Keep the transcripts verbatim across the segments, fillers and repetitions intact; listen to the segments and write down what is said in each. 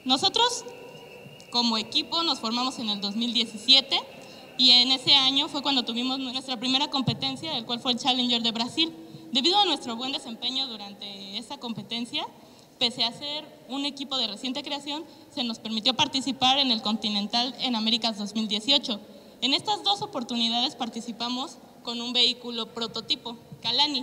Nosotros como equipo nos formamos en el dos mil diecisiete y en ese año fue cuando tuvimos nuestra primera competencia, el cual fue el Challenger de Brasil. Debido a nuestro buen desempeño durante esa competencia, pese a ser un equipo de reciente creación, se nos permitió participar en el Continental en Américas dos mil dieciocho. En estas dos oportunidades participamos con un vehículo prototipo, Kalani.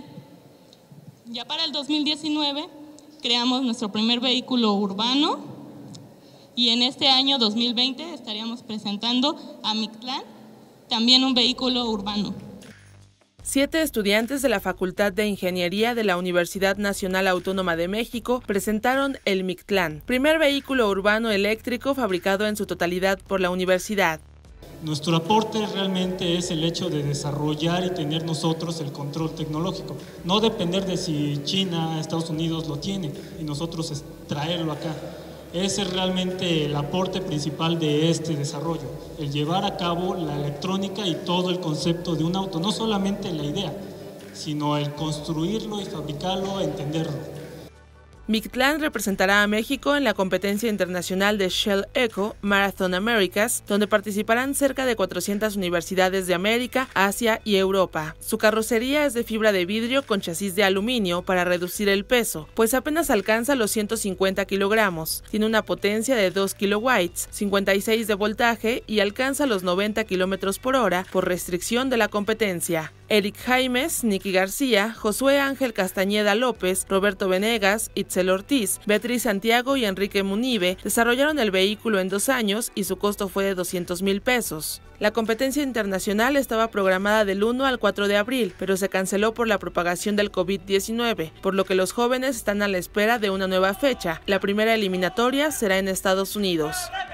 Ya para el dos mil diecinueve creamos nuestro primer vehículo urbano y en este año dos mil veinte estaríamos presentando a Mictlán, también un vehículo urbano. Siete estudiantes de la Facultad de Ingeniería de la Universidad Nacional Autónoma de México presentaron el Mictlán, primer vehículo urbano eléctrico fabricado en su totalidad por la universidad. Nuestro aporte realmente es el hecho de desarrollar y tener nosotros el control tecnológico, no depender de si China, Estados Unidos lo tiene y nosotros traerlo acá. Ese es realmente el aporte principal de este desarrollo, el llevar a cabo la electrónica y todo el concepto de un auto, no solamente la idea, sino el construirlo y fabricarlo, entenderlo. Mictlán representará a México en la competencia internacional de Shell Eco Marathon Americas, donde participarán cerca de cuatrocientas universidades de América, Asia y Europa. Su carrocería es de fibra de vidrio con chasis de aluminio para reducir el peso, pues apenas alcanza los ciento cincuenta kilogramos. Tiene una potencia de dos kilowatts, cincuenta y seis de voltaje y alcanza los noventa kilómetros por hora por restricción de la competencia. Eric Jaimes, Nicky García, Josué Ángel Castañeda López, Roberto Venegas, Itzel Ortiz, Beatriz Santiago y Enrique Munive desarrollaron el vehículo en dos años y su costo fue de doscientos mil pesos. La competencia internacional estaba programada del uno al cuatro de abril, pero se canceló por la propagación del COVID diecinueve, por lo que los jóvenes están a la espera de una nueva fecha. La primera eliminatoria será en Estados Unidos.